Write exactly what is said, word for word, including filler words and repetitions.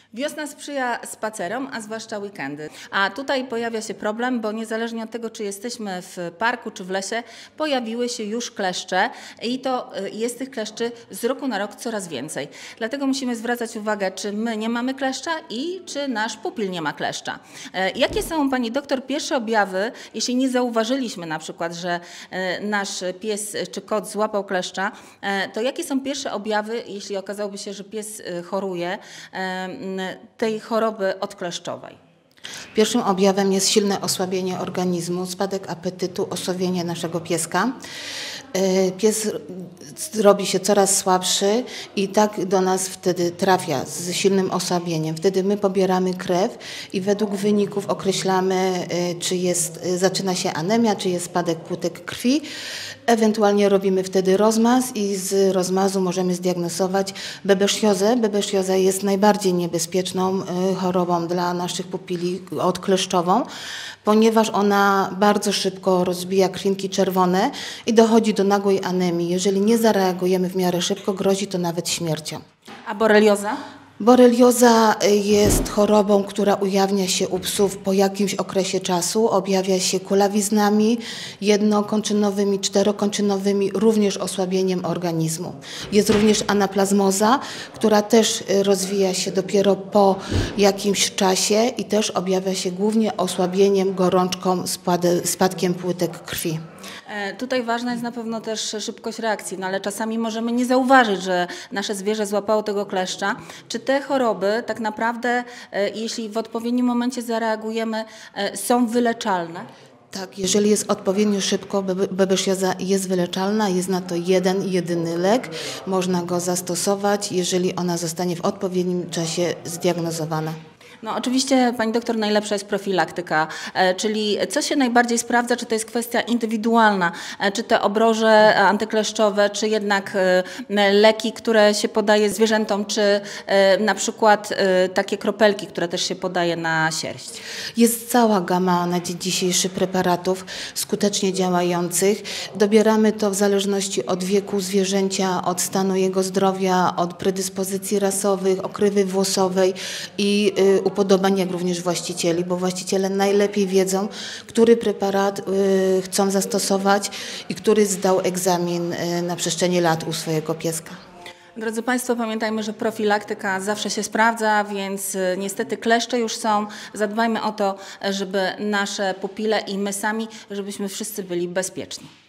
Wiosna sprzyja spacerom, a zwłaszcza weekendy. A tutaj pojawia się problem, bo niezależnie od tego, czy jesteśmy w parku, czy w lesie, pojawiły się już kleszcze i to jest tych kleszczy z roku na rok coraz więcej. Dlatego musimy zwracać uwagę, czy my nie mamy kleszcza i czy nasz pupil nie ma kleszcza. Jakie są, pani doktor, pierwsze objawy, jeśli nie zauważyliśmy na przykład, że nasz pies czy kot złapał kleszcza, to jakie są pierwsze objawy, jeśli okazałoby się, że pies choruje tej choroby odkleszczowej? Pierwszym objawem jest silne osłabienie organizmu, spadek apetytu, osłabienie naszego pieska. Pies robi się coraz słabszy i tak do nas wtedy trafia z silnym osłabieniem. Wtedy my pobieramy krew i według wyników określamy, czy jest, zaczyna się anemia, czy jest spadek płytek krwi. Ewentualnie robimy wtedy rozmaz i z rozmazu możemy zdiagnozować bebesziozę. Bebeszioza jest najbardziej niebezpieczną chorobą dla naszych pupili odkleszczową, ponieważ ona bardzo szybko rozbija krwinki czerwone i dochodzi do nagłej anemii. Jeżeli nie zareagujemy w miarę szybko, grozi to nawet śmiercią. A borelioza? Borelioza jest chorobą, która ujawnia się u psów po jakimś okresie czasu. Objawia się kulawiznami jednokończynowymi, czterokończynowymi, również osłabieniem organizmu. Jest również anaplazmoza, która też rozwija się dopiero po jakimś czasie i też objawia się głównie osłabieniem, gorączką, spadkiem płytek krwi. Tutaj ważna jest na pewno też szybkość reakcji, no ale czasami możemy nie zauważyć, że nasze zwierzę złapało tego kleszcza. Czy te choroby tak naprawdę, jeśli w odpowiednim momencie zareagujemy, są wyleczalne? Tak, jeżeli jest odpowiednio szybko, bebesziaza jest wyleczalna, jest na to jeden, jedyny lek. Można go zastosować, jeżeli ona zostanie w odpowiednim czasie zdiagnozowana. No oczywiście, pani doktor, najlepsza jest profilaktyka, czyli co się najbardziej sprawdza, czy to jest kwestia indywidualna, czy te obroże antykleszczowe, czy jednak leki, które się podaje zwierzętom, czy na przykład takie kropelki, które też się podaje na sierść. Jest cała gama na dzień dzisiejszy preparatów skutecznie działających. Dobieramy to w zależności od wieku zwierzęcia, od stanu jego zdrowia, od predyspozycji rasowych, okrywy włosowej i upodobań, jak również właścicieli, bo właściciele najlepiej wiedzą, który preparat y, chcą zastosować i który zdał egzamin y, na przestrzeni lat u swojego pieska. Drodzy Państwo, pamiętajmy, że profilaktyka zawsze się sprawdza, więc niestety kleszcze już są. Zadbajmy o to, żeby nasze pupile i my sami, żebyśmy wszyscy byli bezpieczni.